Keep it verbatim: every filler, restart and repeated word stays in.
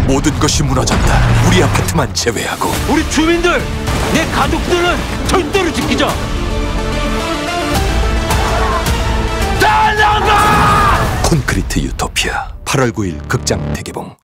모든 것이 무너졌다. 우리 아파트만 제외하고. 우리 주민들, 내 가족들은 절대로 지키자. 다 나가! 콘크리트 유토피아 팔월 구일 극장 대개봉.